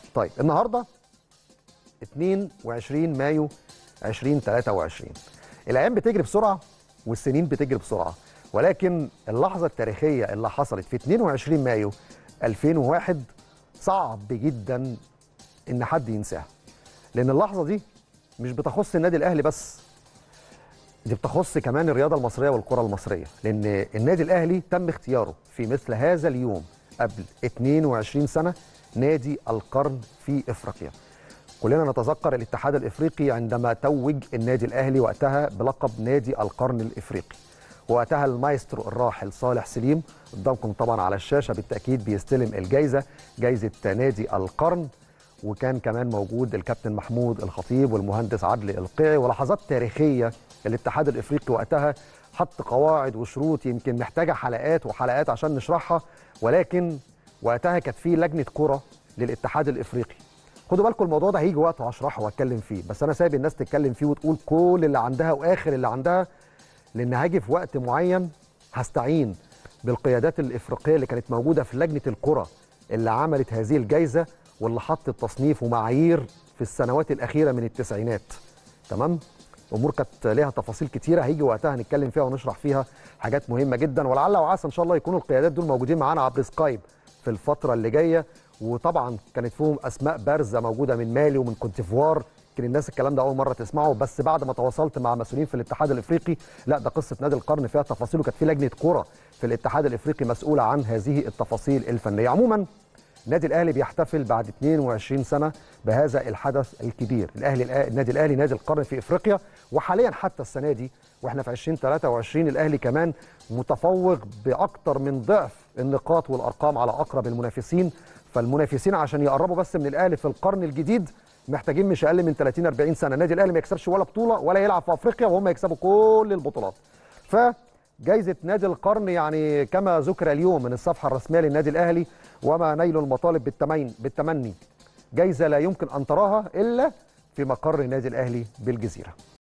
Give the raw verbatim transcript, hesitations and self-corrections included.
طيب النهارده اتنين وعشرين مايو ألفين وتلاتة وعشرين. الايام بتجري بسرعه والسنين بتجري بسرعه، ولكن اللحظه التاريخيه اللي حصلت في اتنين وعشرين مايو ألفين وواحد صعب جدا ان حد ينساها، لان اللحظه دي مش بتخص النادي الاهلي بس، دي بتخص كمان الرياضه المصريه والكره المصريه، لان النادي الاهلي تم اختياره في مثل هذا اليوم قبل اتنين وعشرين سنه نادي القرن في افريقيا. كلنا نتذكر الاتحاد الافريقي عندما توج النادي الاهلي وقتها بلقب نادي القرن الافريقي، وقتها المايسترو الراحل صالح سليم قدامكم طبعا على الشاشه بالتاكيد بيستلم الجائزه، جائزه نادي القرن، وكان كمان موجود الكابتن محمود الخطيب والمهندس عدلي القيعي. ولحظات تاريخيه الاتحاد الافريقي وقتها حط قواعد وشروط يمكن محتاجه حلقات وحلقات عشان نشرحها، ولكن وقتها كانت في لجنه كره للاتحاد الافريقي. خدوا بالكم الموضوع ده هيجي وقت وهشرحه واتكلم فيه، بس انا سايب الناس تتكلم فيه وتقول كل اللي عندها واخر اللي عندها، لان هاجي في وقت معين هستعين بالقيادات الافريقيه اللي كانت موجوده في لجنه الكره اللي عملت هذه الجائزه واللي حطت تصنيف ومعايير في السنوات الاخيره من التسعينات. تمام؟ امور كانت ليها تفاصيل كتيره هيجي وقتها هنتكلم فيها ونشرح فيها حاجات مهمه جدا، ولعل وعسى ان شاء الله يكونوا القيادات دول موجودين معانا عبر سكايب في الفتره اللي جايه. وطبعا كانت فيهم اسماء بارزه موجوده من مالي ومن كوتيفوار، يمكن الناس الكلام ده اول مره تسمعه، بس بعد ما تواصلت مع مسؤولين في الاتحاد الافريقي لا ده قصه نادي القرن فيها تفاصيل، وكانت في لجنه كره في الاتحاد الافريقي مسؤوله عن هذه التفاصيل الفنيه. عموما النادي الاهلي بيحتفل بعد اتنين وعشرين سنه بهذا الحدث الكبير، الاهلي النادي الاهلي نادي القرن في افريقيا، وحاليا حتى السنه دي واحنا في ألفين وتلاتة وعشرين الاهلي كمان متفوق باكثر من ضعف النقاط والارقام على اقرب المنافسين. فالمنافسين عشان يقربوا بس من الاهلي في القرن الجديد محتاجين مش اقل من تلاتين أربعين سنه، النادي الاهلي ما يكسبش ولا بطوله ولا يلعب في افريقيا وهم يكسبوا كل البطولات. فجائزه نادي القرن يعني كما ذكر اليوم من الصفحه الرسميه للنادي الاهلي: وما نيل المطالب بالتمين بالتمني، جائزه لا يمكن ان تراها الا في مقر النادي الاهلي بالجزيره.